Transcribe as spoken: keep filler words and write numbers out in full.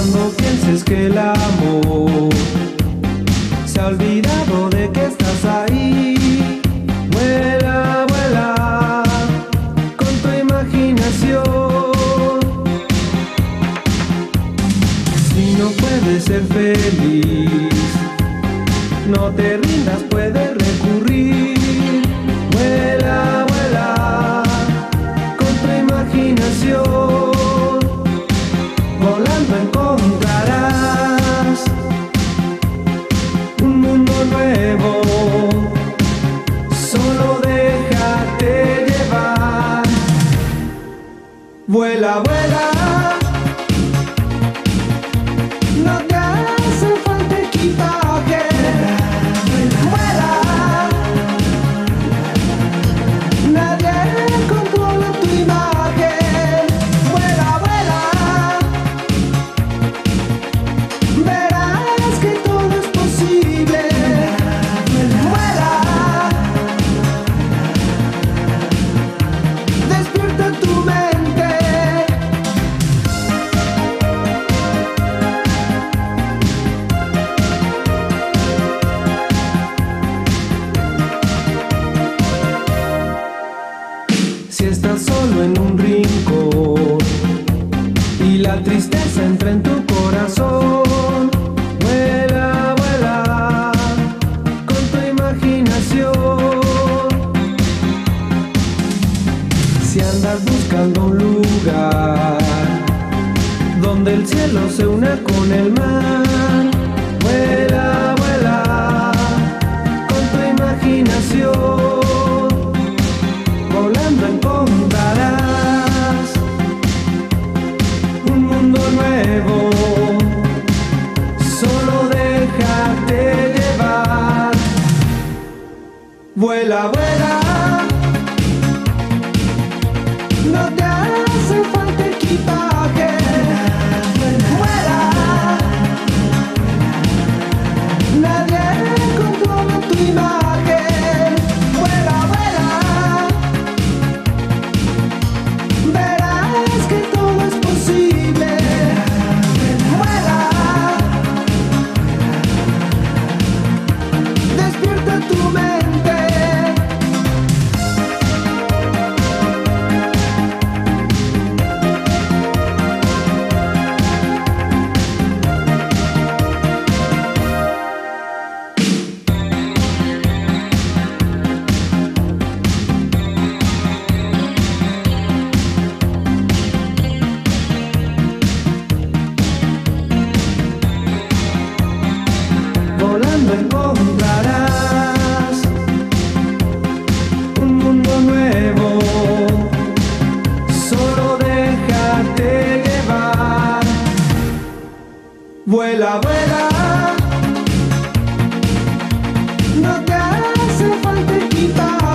Cuando pienses que el amor se ha olvidado de que estás ahí, vuela, vuela con tu imaginación. Si no puedes ser feliz, no te rindas, puedes recurrir. Vuela, vuela con tu imaginación. Volando encontrarás un mundo nuevo. Solo déjate llevar. Vuela, vuela. No te hace falta equipaje. Vuela. Nadie controla tu imagen. Vuela, vuela. Verás que todo es posible. Vuela. Despierta tu mente. Si estás solo en un rincón y la tristeza entra en tu corazón, vuela, vuela con tu imaginación. Si andas buscando un lugar donde el cielo se una con el mar, vuela, vuela con tu imaginación. Volando encontrarás un mundo nuevo. Solo déjate llevar. Vuela, vuela. No te hace falta equipaje. Vuela. Nadie controla tu imagen. Vuela, vuela. Verás que todo es posible. Vuela. Despierta tu mente. Volando encontrarás un mundo nuevo. Solo déjate llevar. Vuela, vuela. No te hace falta equipaje.